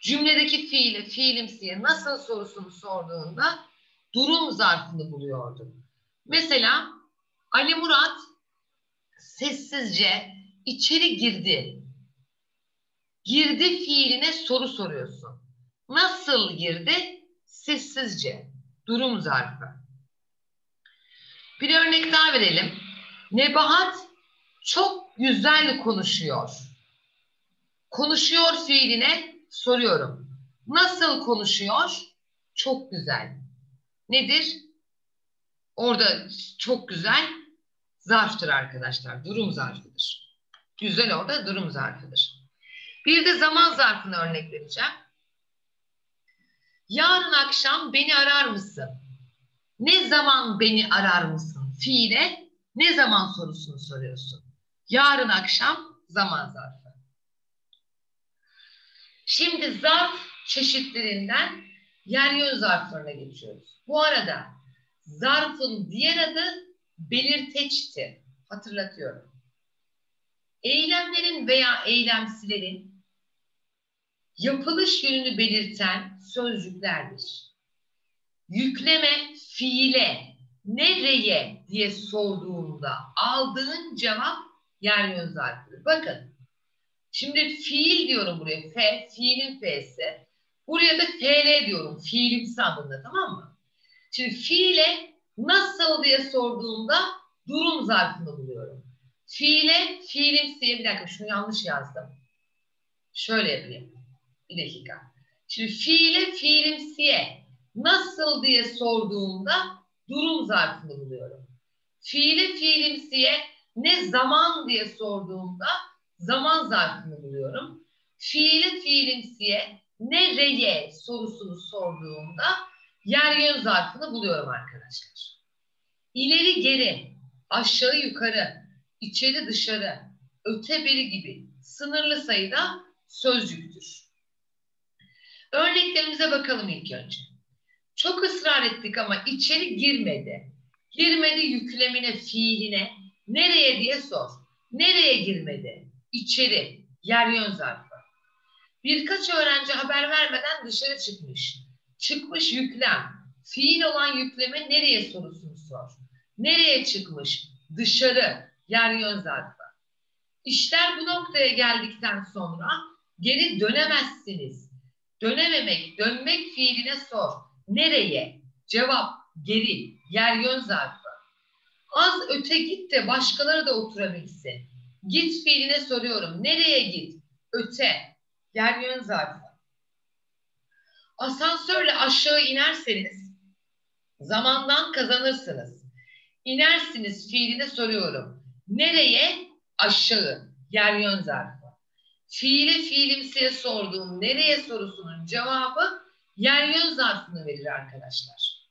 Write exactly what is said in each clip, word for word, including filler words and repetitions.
Cümledeki fiili, fiilimsiye nasıl sorusunu sorduğunda durum zarfını buluyordum. Mesela Ali Murat sessizce içeri girdi. Girdi fiiline soru soruyorsun. Nasıl girdi? Sessizce. Durum zarfı. Bir örnek daha verelim. Nebahat çok güzel konuşuyor. Konuşuyor fiiline soruyorum. Nasıl konuşuyor? Çok güzel. Nedir? Orada çok güzel zarftır arkadaşlar. Durum zarfıdır. Güzel orada durum zarfıdır. Bir de zaman zarfına örnek vereceğim. Yarın akşam beni arar mısın? Ne zaman beni arar mısın? Fiile ne zaman sorusunu soruyorsun. Yarın akşam zaman zarfı. Şimdi zarf çeşitlerinden yer yön zarflarına geçiyoruz. Bu arada zarfın diğer adı belirteçti. Hatırlatıyorum. Eylemlerin veya eylemsilerin yapılış yönünü belirten sözcüklerdir. Yükleme fiile nereye diye sorduğunda aldığın cevap yer yön zarfıdır. Bakın. Şimdi fiil diyorum buraya. F, fiilin F'si. Buraya da F L diyorum. Fiilimsi adında, tamam mı? Şimdi fiile nasıl diye sorduğumda durum zarfını buluyorum. Fiile, fiilimsiye, bir dakika şunu yanlış yazdım. Şöyle yapayım. Bir dakika. Şimdi fiile, fiilimsiye nasıl diye sorduğumda durum zarfını buluyorum. Fiile, fiilimsiye ne zaman diye sorduğumda zaman zarfını buluyorum. Fiili, fiilimsiye nereye sorusunu sorduğumda yer yön zarfını buluyorum arkadaşlar. İleri geri, aşağı yukarı, içeri dışarı, öte beri gibi sınırlı sayıda sözcüktür. Örneklerimize bakalım ilk önce. Çok ısrar ettik ama içeri girmedi. Girmedi yüklemine, fiiline nereye diye sor. Nereye girmedi? İçeri, yer yön zarfı. Birkaç öğrenci haber vermeden dışarı çıkmış. Çıkmış yüklem. Fiil olan yükleme nereye sorusunu sor. Nereye çıkmış? Dışarı, yer yön zarfı. İşler bu noktaya geldikten sonra geri dönemezsiniz. Dönememek, dönmek fiiline sor. Nereye? Cevap, geri, yer yön zarfı. Az öte git de başkaları da oturabilsin. Git fiiline soruyorum. Nereye git? Öte. Yer yön zarfı. Asansörle aşağı inerseniz zamandan kazanırsınız. İnersiniz fiiline soruyorum. Nereye? Aşağı. Yer yön zarfı. Fiile fiilimsiye sorduğum nereye sorusunun cevabı yer yön zarfını verir arkadaşlar.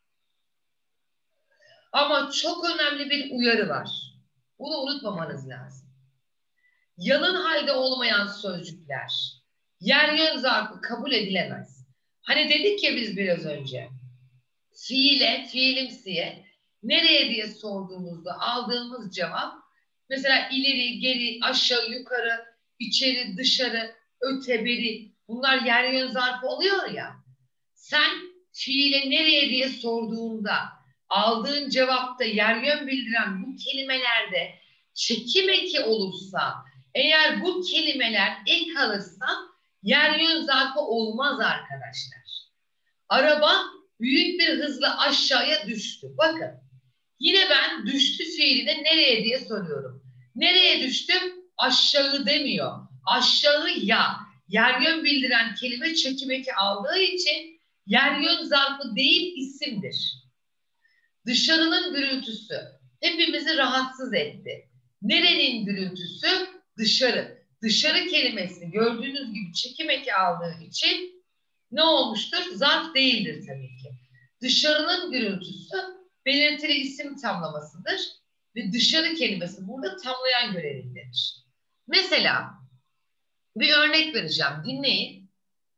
Ama çok önemli bir uyarı var. Bunu unutmamanız lazım. Yalın halde olmayan sözcükler yer yön zarfı kabul edilemez. Hani dedik ya biz biraz önce. Fiile, fiilimsiye nereye diye sorduğumuzda aldığımız cevap mesela ileri, geri, aşağı, yukarı, içeri, dışarı, öte, beri bunlar yer yön zarfı oluyor ya. Sen fiile nereye diye sorduğunda aldığın cevapta yer yön bildiren bu kelimelerde çekim eki olursa eğer bu kelimeler ek alırsa yer yön zarfı olmaz arkadaşlar. Araba büyük bir hızla aşağıya düştü. Bakın yine ben düştü fiiline nereye diye soruyorum. Nereye düştüm? Aşağı demiyor. Aşağıya yer yön bildiren kelime çekim eki aldığı için yer yön zarfı değil isimdir. Dışarının gürültüsü hepimizi rahatsız etti. Nerenin gürültüsü? Dışarı. Dışarı kelimesini gördüğünüz gibi çekim eki aldığı için ne olmuştur? Zarf değildir tabii ki. Dışarının gürültüsü belirtili isim tamlamasıdır ve dışarı kelimesi burada tamlayan görevindedir. Mesela bir örnek vereceğim. Dinleyin.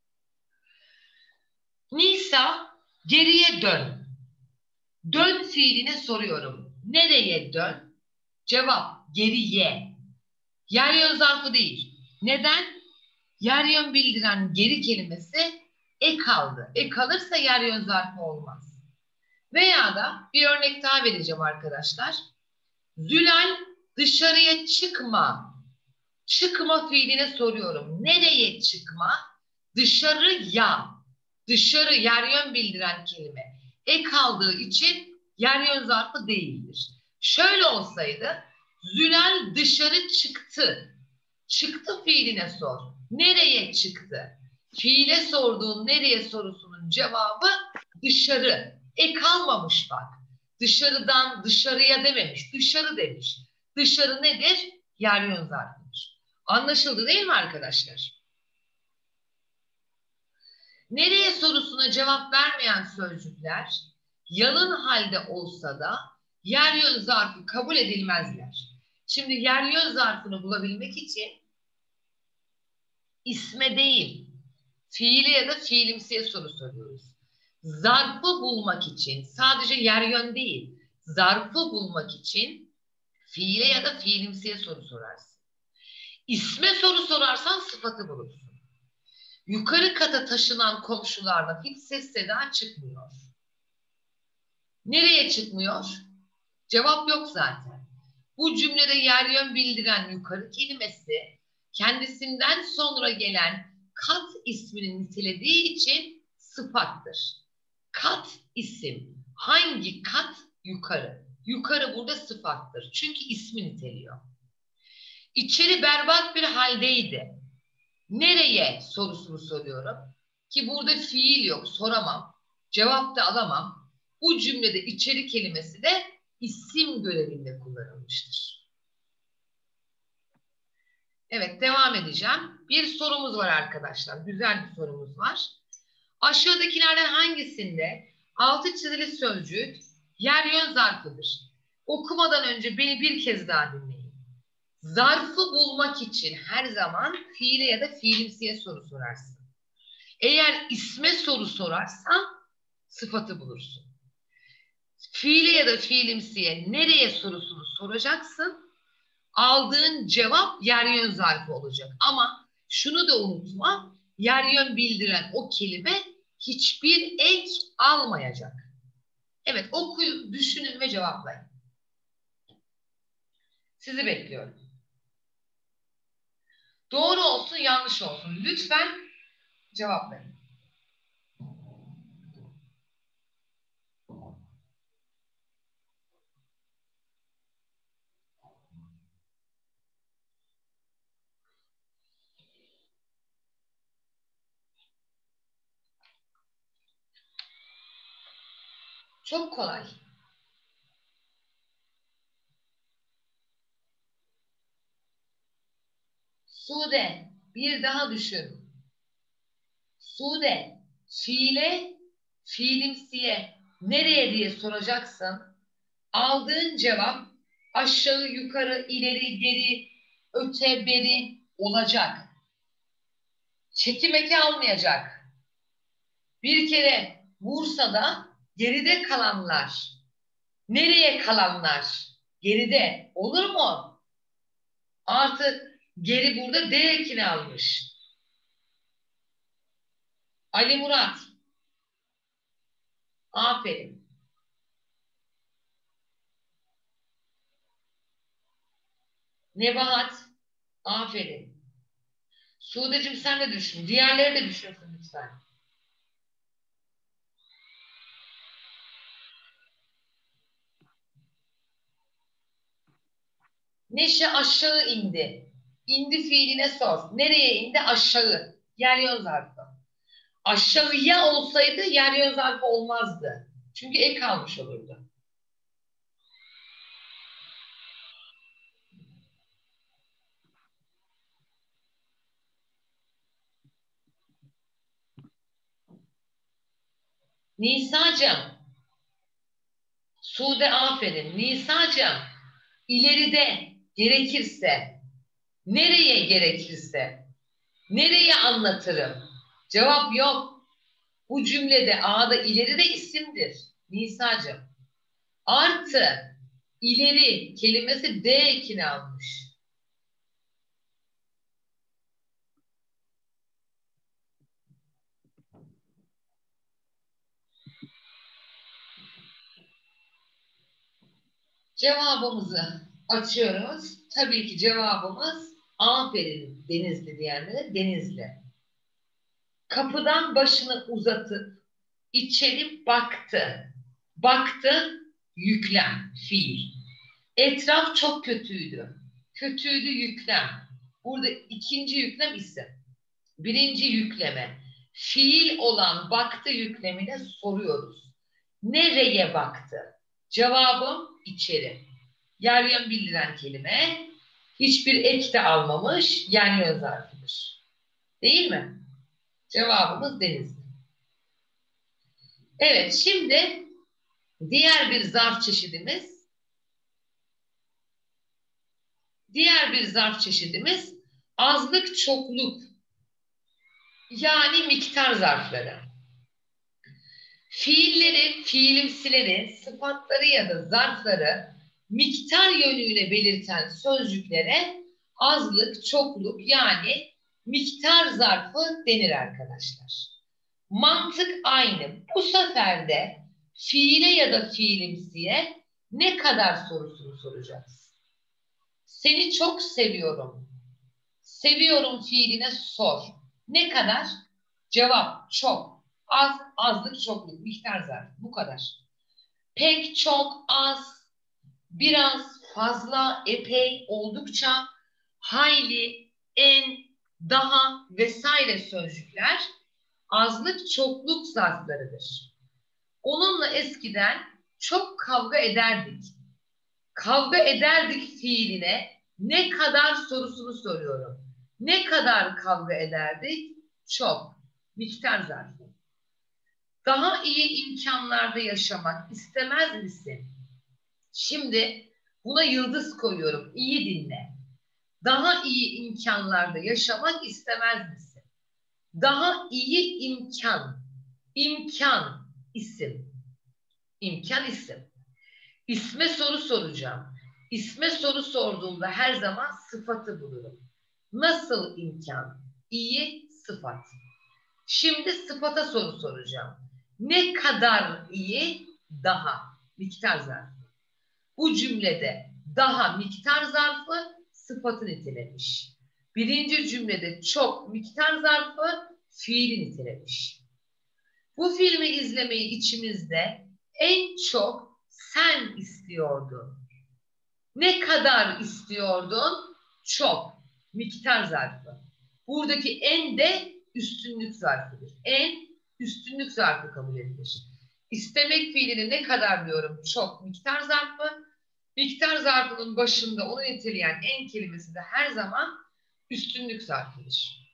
Nisa geriye dön. Dön fiiline soruyorum. Nereye dön? Cevap geriye. Yer yön zarfı değil. Neden? yer yön bildiren geri kelimesi e kaldı. E kalırsa yer yön zarfı olmaz. Veya da bir örnek daha vereceğim arkadaşlar. Zülal dışarıya çıkma. Çıkma fiiline soruyorum. Nereye çıkma? Dışarıya. Dışarı yer yön bildiren kelime. E kaldığı için yer yön zarfı değildir. Şöyle olsaydı Zülal dışarı çıktı. Çıktı fiiline sor. Nereye çıktı? Fiile sorduğun nereye sorusunun cevabı dışarı. E kalmamış bak. Dışarıdan dışarıya dememiş. Dışarı demiş. Dışarı nedir? Yer yön zarfıdır. Anlaşıldı değil mi arkadaşlar? Nereye sorusuna cevap vermeyen sözcükler yalın halde olsa da yer yön zarfı kabul edilmezler. Şimdi yer yön zarfını bulabilmek için isme değil, fiile ya da fiilimsiye soru soruyoruz. Zarfı bulmak için sadece yer yön değil, zarfı bulmak için fiile ya da fiilimsiye soru sorarsın. İsme soru sorarsan sıfatı bulursun. Yukarı kata taşınan komşulardan hiç ses seda çıkmıyor. Nereye çıkmıyor? Cevap yok zaten. Bu cümlede yer yön bildiren yukarı kelimesi kendisinden sonra gelen kat ismini nitelediği için sıfattır. Kat isim. Hangi kat? Yukarı. Yukarı burada sıfattır. Çünkü ismi niteliyor. İçeri berbat bir haldeydi. Nereye sorusunu soruyorum. Ki burada fiil yok, soramam. Cevap da alamam. Bu cümlede içeri kelimesi de isim görevinde kullanılmıştır. Evet, devam edeceğim. Bir sorumuz var arkadaşlar. Güzel bir sorumuz var. Aşağıdakilerden hangisinde altı çizili sözcük yer yön zarfıdır? Okumadan önce beni bir kez daha dinleyin. Zarfı bulmak için her zaman fiile ya da fiilimsiye soru sorarsın. Eğer isme soru sorarsan sıfatı bulursun. Fiile ya da fiilimsiye nereye sorusunu soracaksın. Aldığın cevap yer yön zarfı olacak. Ama şunu da unutma, yer yön bildiren o kelime hiçbir ek almayacak. Evet, okuyun, düşünün ve cevaplayın. Sizi bekliyorum. Doğru olsun, yanlış olsun. Lütfen cevaplayın. Çok kolay. Sude, bir daha düşün. Sude, fiile, fiilimsiye nereye diye soracaksın. Aldığın cevap aşağı, yukarı, ileri, geri, öte, beri olacak. Çekim eki almayacak. Bir kere Bursa'da geride kalanlar. Nereye kalanlar? Geride. Olur mu? Artı geri burada D ekini almış. Ali Murat. Aferin. Nebahat. Aferin. Sude'cim sen de düşün. Diğerleri de düşünsün lütfen. Neşe aşağı indi. İndi fiiline sor. Nereye indi? Aşağı. Yer yön zarfı. Aşağıya olsaydı yer yön zarfı olmazdı. Çünkü ek kalmış olurdu. Nisa'cığım. Sude aferin. Nisa'cığım. İleride gerekirse. Nereye gerekirse. Nereye anlatırım? Cevap yok. Bu cümlede A'da ileri de isimdir. Nisa'cığım. Artı ileri kelimesi D ekini almış. Cevabımızı açıyoruz. Tabii ki cevabımız aferin Denizli diyenlere Denizli. Kapıdan başını uzatıp içeri baktı. Baktı, yüklem, fiil. Etraf çok kötüydü. Kötüydü, yüklem. Burada ikinci yüklem isim. Birinci yükleme. Fiil olan baktı yüklemine soruyoruz. Nereye baktı? Cevabım içeri. Yer yön bildiren kelime. Hiçbir ek de almamış. Yer yön zarfıdır. Değil mi? Cevabımız Denizli. Evet, şimdi diğer bir zarf çeşidimiz diğer bir zarf çeşidimiz azlık çokluk yani miktar zarfları. Fiilleri, fiilimsileri, sıfatları ya da zarfları miktar yönüyle belirten sözcüklere azlık, çokluk yani miktar zarfı denir arkadaşlar. Mantık aynı. Bu sefer de fiile ya da fiilimsiye ne kadar sorusunu soracağız. Seni çok seviyorum. Seviyorum fiiline sor. Ne kadar? Cevap çok. Az, azlık, çokluk, miktar zarfı. Bu kadar. Pek, çok, az, biraz, fazla, epey, oldukça, hayli, en, daha vesaire sözcükler azlık, çokluk zarflarıdır. Onunla eskiden çok kavga ederdik. Kavga ederdik fiiline ne kadar sorusunu soruyorum. Ne kadar kavga ederdik? Çok. Miktar zarfı. Daha iyi imkanlarda yaşamak istemez misin? Şimdi buna yıldız koyuyorum. İyi dinle. Daha iyi imkanlarda yaşamak istemez misin? Daha iyi imkan. İmkan isim. İmkan isim. İsme soru soracağım. İsme soru sorduğumda her zaman sıfatı bulurum. Nasıl imkan? İyi sıfat. Şimdi sıfata soru soracağım. Ne kadar iyi? Daha. Miktar zarfı. Bu cümlede daha miktar zarfı sıfatı nitelemiş. Birinci cümlede çok miktar zarfı fiili nitelemiş. Bu filmi izlemeyi içimizde en çok sen istiyordun. Ne kadar istiyordun? Çok. Miktar zarfı. Buradaki en de üstünlük zarfıdır. En üstünlük zarfı kabul edilir. İstemek fiilini ne kadar diyorum? Çok. Miktar zarfı. Miktar zarfının başında onu niteleyen en kelimesi de her zaman üstünlük zarfıdır.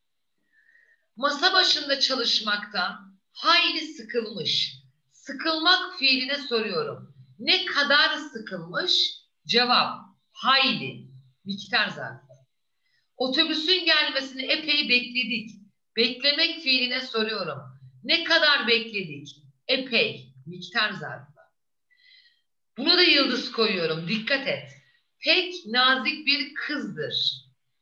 Masa başında çalışmaktan hayli sıkılmış. Sıkılmak fiiline soruyorum. Ne kadar sıkılmış? Cevap hayli. Miktar zarfı. Otobüsün gelmesini epey bekledik. Beklemek fiiline soruyorum. Ne kadar bekledik? Epey. Miktar zarfı. Buna da yıldız koyuyorum. Dikkat et. Pek nazik bir kızdır.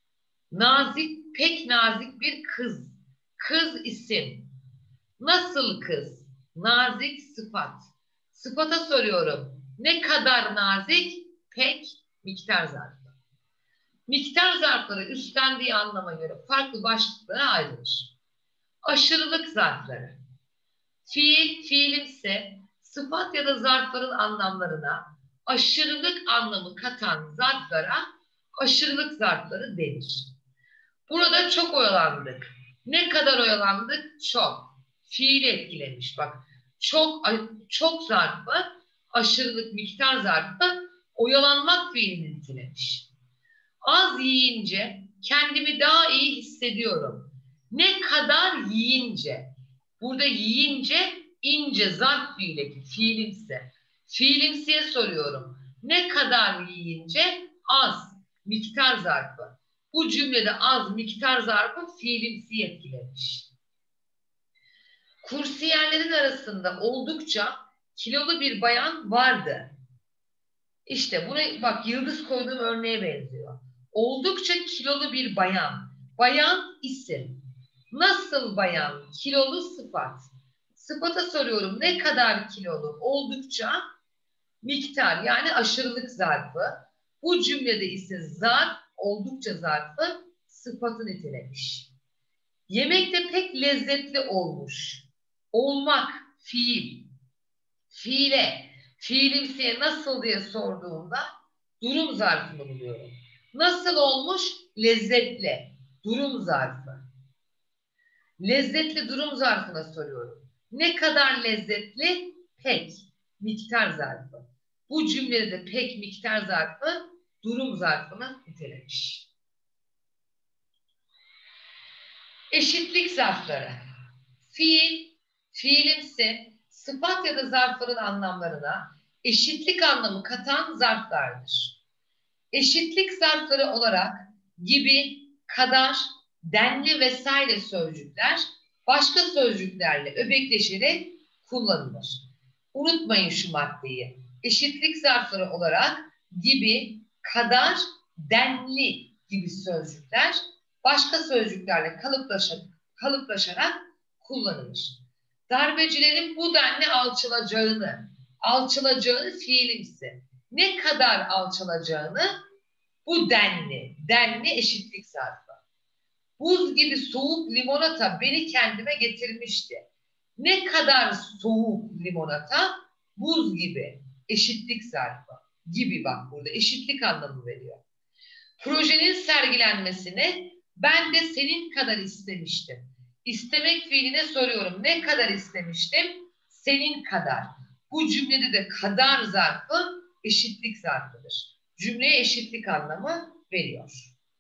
Nazik, pek nazik bir kız. Kız isim. Nasıl kız? Nazik sıfat. Sıfata soruyorum. Ne kadar nazik? Pek. Miktar zarfı. Miktar zarfları üstlendiği anlama göre farklı başlıklara ayrılır. Aşırılık zarfları. Fiil, fiilimse sıfat ya da zarfların anlamlarına aşırılık anlamı katan zarflara aşırılık zarfları denir. Burada çok oyalandık. Ne kadar oyalandık? Çok. Fiili etkilemiş. Bak çok çok zarfı, aşırılık miktar zarfı oyalanmak fiilini nitelemiş. Az yiyince kendimi daha iyi hissediyorum. Ne kadar yiyince. Burada yiyince ince zarf fiili, fiilimse. Fiilimsiye soruyorum. Ne kadar yiyince? Az. Miktar zarfı. Bu cümlede az miktar zarfı fiilimsi etkilemiş. Kursiyerlerin arasında oldukça kilolu bir bayan vardı. İşte buna bak yıldız koyduğum örneğe benziyor. Oldukça kilolu bir bayan. Bayan isim. Nasıl bayan? Kilolu sıfat. Sıfata soruyorum. Ne kadar kilolu? Oldukça miktar yani aşırılık zarfı. Bu cümlede ise zarf oldukça zarfı sıfatı nitelemiş. Yemekte pek lezzetli olmuş. Olmak, fiil. Fiile, fiilimsiye nasıl diye sorduğumda durum zarfını buluyorum. Nasıl olmuş? Lezzetli. Durum zarfı. Lezzetli durum zarfına soruyorum. Ne kadar lezzetli? Pek. Miktar zarfı. Bu cümlede de pek miktar zarfı durum zarfını nitelemiş. Eşitlik zarfları. Fiil, fiilimsi, sıfat ya da zarfların anlamlarına eşitlik anlamı katan zarflardır. Eşitlik zarfları olarak gibi, kadar, denli vesaire sözcükler başka sözcüklerle öbekleşerek kullanılır. Unutmayın şu maddeyi. Eşitlik zarfları olarak gibi, kadar, denli gibi sözcükler başka sözcüklerle kalıplaşarak, kalıplaşarak kullanılır. Darbecilerin bu denli alçılacağını, alçılacağını fiilimsi. Ne kadar alçalacağını bu denli, denli eşitlik zarfı. Buz gibi soğuk limonata beni kendime getirmişti. Ne kadar soğuk limonata, buz gibi eşitlik zarfı. Gibi bak burada eşitlik anlamı veriyor. Projenin sergilenmesini ben de senin kadar istemiştim. İstemek fiiline soruyorum. Ne kadar istemiştim? Senin kadar. Bu cümlede de kadar zarfı eşitlik zarfıdır. Cümleye eşitlik anlamı veriyor.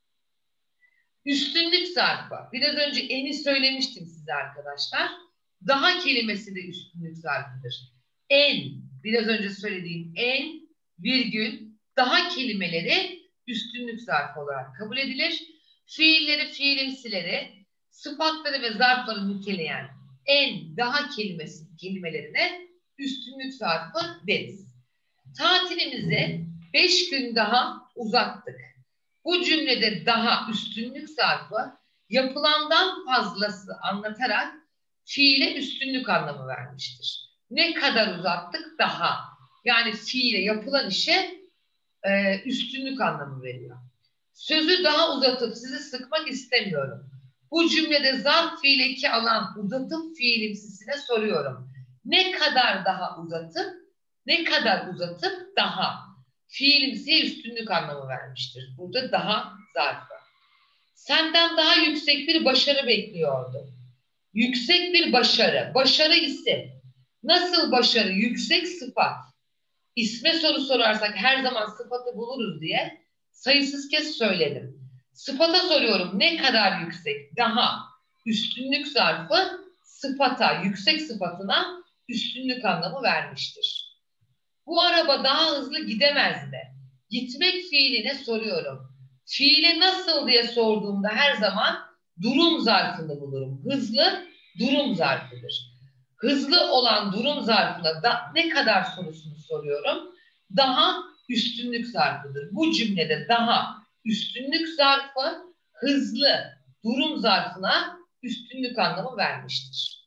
Üstünlük zarfı. Biraz önce eni söylemiştim size arkadaşlar. Daha kelimesi de üstünlük zarfıdır. En, biraz önce söylediğim en, virgül, daha kelimeleri üstünlük zarfı olarak kabul edilir. Fiilleri, fiilimsileri, sıfatları ve zarfları niteleyen en, daha kelimesi, kelimelerine üstünlük zarfı deriz. Tatilimizi beş gün daha uzattık. Bu cümlede daha üstünlük zarfı yapılandan fazlası anlatarak fiile üstünlük anlamı vermiştir. Ne kadar uzattık? Daha. Yani fiile yapılan işe e, üstünlük anlamı veriyor. Sözü daha uzatıp sizi sıkmak istemiyorum. Bu cümlede zarf fiildeki alan uzatıp fiilimsisine soruyorum. Ne kadar daha uzatıp, ne kadar uzatıp daha. Fiilimsiye üstünlük anlamı vermiştir. Burada daha zarfı. Senden daha yüksek bir başarı bekliyordu. Yüksek bir başarı. Başarı isim. Nasıl başarı? Yüksek sıfat. İsme soru sorarsak her zaman sıfatı buluruz diye sayısız kez söyledim. Sıfata soruyorum. Ne kadar yüksek? Daha. Üstünlük zarfı sıfata, yüksek sıfatına üstünlük anlamı vermiştir. Bu araba daha hızlı gidemez mi? Gitmek fiiline soruyorum. Fiile nasıl diye sorduğumda her zaman durum zarfını bulurum. Hızlı durum zarfıdır. Hızlı olan durum zarfına da ne kadar sorusunu soruyorum. Daha üstünlük zarfıdır. Bu cümlede daha üstünlük zarfı hızlı durum zarfına üstünlük anlamı vermiştir.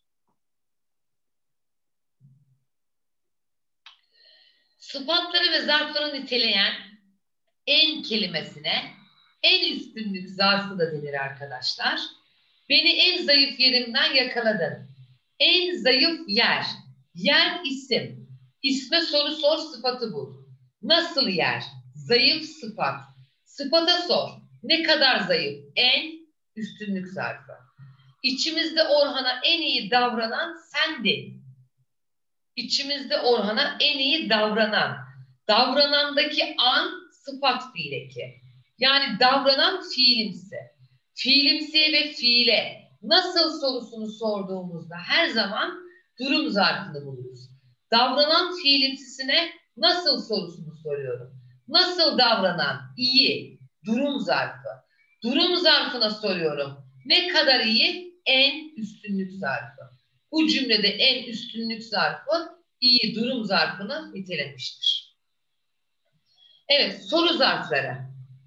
Sıfatları ve zarfları niteleyen en kelimesine en üstünlük zarfı da denir arkadaşlar. Beni en zayıf yerimden yakaladın. En zayıf yer. Yer isim. İsme soru sor, sıfatı bul. Nasıl yer? Zayıf sıfat. Sıfata sor. Ne kadar zayıf? En üstünlük zarfı. İçimizde Orhan'a en iyi davranan sendin. İçimizde Orhan'a en iyi davranan. Davranandaki an sıfat fiileki. Yani davranan fiilimsi. Fiilimsiye ve fiile nasıl sorusunu sorduğumuzda her zaman durum zarfını buluruz. Davranan fiilimsisine nasıl sorusunu soruyorum. Nasıl davranan? İyi. Durum zarfı. Durum zarfına soruyorum. Ne kadar iyi? En üstünlük zarfı. Bu cümlede en üstünlük zarfı iyi durum zarfını nitelemiştir. Evet, soru zarfları.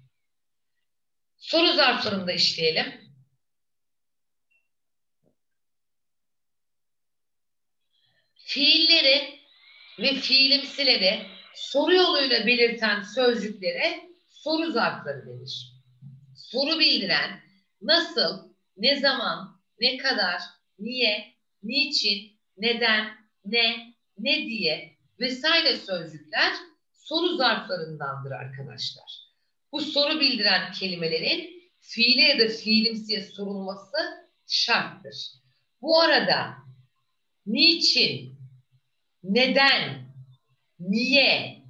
Soru zarflarını da işleyelim. Fiilleri ve fiilimsileri soru yoluyla belirten sözcüklere soru zarfları denir. Soru bildiren nasıl, ne zaman, ne kadar, niye, niçin, neden, ne, ne diye vesaire sözcükler soru zarflarındandır arkadaşlar. Bu soru bildiren kelimelerin fiile ya da fiilimsiye sorulması şarttır. Bu arada niçin, neden, niye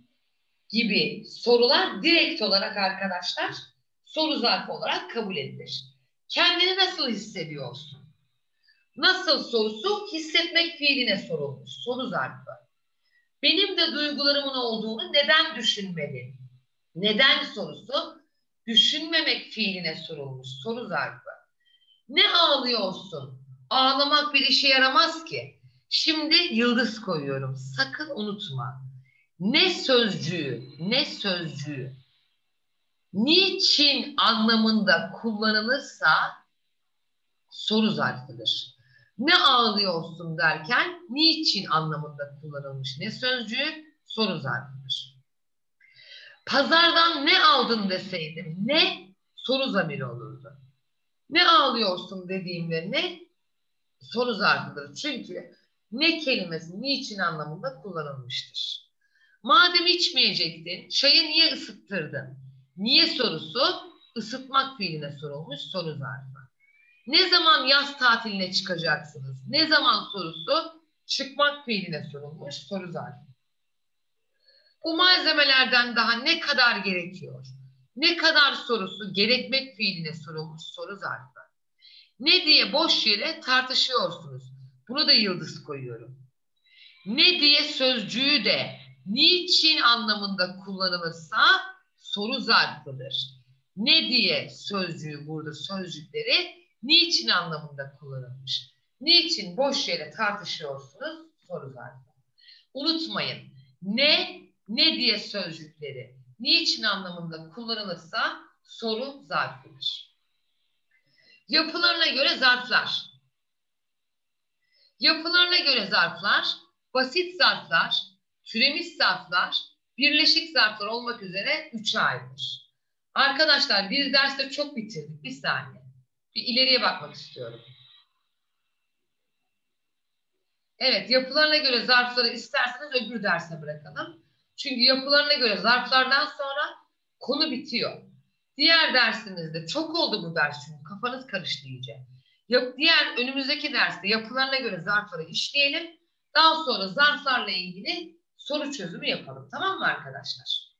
gibi sorular direkt olarak arkadaşlar soru zarfı olarak kabul edilir. Kendini nasıl hissediyorsun? Nasıl sorusu hissetmek fiiline sorulmuş. Soru zarfı. Benim de duygularımın olduğunu neden düşünmedin? Neden sorusu düşünmemek fiiline sorulmuş. Soru zarfı. Ne ağlıyorsun? Ağlamak bir işe yaramaz ki. Şimdi yıldız koyuyorum. Sakın unutma. Ne sözcüğü, ne sözcüğü niçin anlamında kullanılırsa soru zarfıdır. Ne ağlıyorsun derken niçin anlamında kullanılmış ne sözcüğü soru zarfıdır. Pazardan ne aldın deseydim ne soru zamiri olurdu. Ne ağlıyorsun dediğimde ne soru zarfıdır. Çünkü ne kelimesi niçin anlamında kullanılmıştır. Madem içmeyecektin, çayı niye ısıttırdın? Niye sorusu ısıtmak fiiline sorulmuş soru zarfı. Ne zaman yaz tatiline çıkacaksınız? Ne zaman sorusu çıkmak fiiline sorulmuş soru zarfı. Bu malzemelerden daha ne kadar gerekiyor? Ne kadar sorusu gerekmek fiiline sorulmuş soru zarfı. Ne diye boş yere tartışıyorsunuz? Bunu da yıldız koyuyorum. Ne diye sözcüğü de niçin anlamında kullanılırsa soru zarfıdır. Ne diye sözcüğü burada sözcükleri niçin anlamında kullanılmış. Niçin boş yere tartışıyorsunuz soru zarfı. Unutmayın. Ne, ne diye sözcükleri niçin anlamında kullanılırsa soru zarfıdır. Yapılarına göre zarflar. Yapılarına göre zarflar, basit zarflar, türemiş zarflar, birleşik zarflar olmak üzere üçe ayrılır. Arkadaşlar bir derste çok bitirdik. Bir saniye. Bir ileriye bakmak istiyorum. Evet, yapılarına göre zarfları isterseniz öbür derse bırakalım. Çünkü yapılarına göre zarflardan sonra konu bitiyor. Diğer dersimizde çok oldu bu ders çünkü kafanız karıştı iyice. Diğer önümüzdeki derste yapılarına göre zarfları işleyelim. Daha sonra zarflarla ilgili soru çözümü yapalım. Tamam mı arkadaşlar?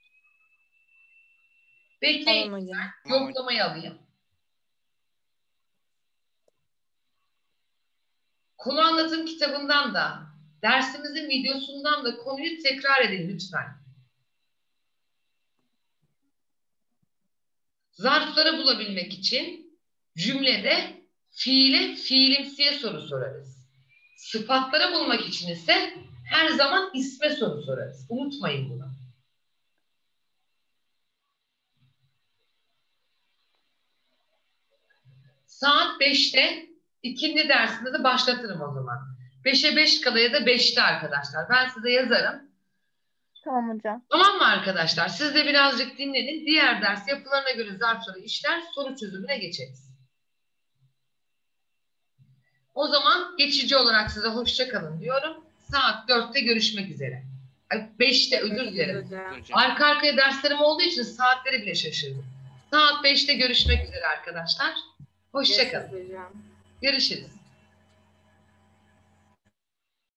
Bekleyin. Tamam hocam. Yoklamayı alayım. Konu anlatım kitabından da dersimizin videosundan da konuyu tekrar edin lütfen. Zarfları bulabilmek için cümlede fiile, fiilimsiye soru sorarız. Sıfatları bulmak için ise her zaman isme soru sorarız. Unutmayın bunu. Saat beşte ikinci dersinde de başlatırım o zaman. beşe beş kala ya da beşte arkadaşlar. Ben size yazarım. Tamam hocam. Tamam mı arkadaşlar? Siz de birazcık dinlenin. Diğer ders yapılarına göre zarfları işler, soru çözümüne geçeriz. O zaman geçici olarak size hoşça kalın diyorum. Saat dörtte görüşmek üzere. beşte özür dilerim. Arka arkaya derslerim olduğu için saatleri bile şaşırdım. Saat beşte görüşmek üzere arkadaşlar. Hoşça kalın. Görüşürüz.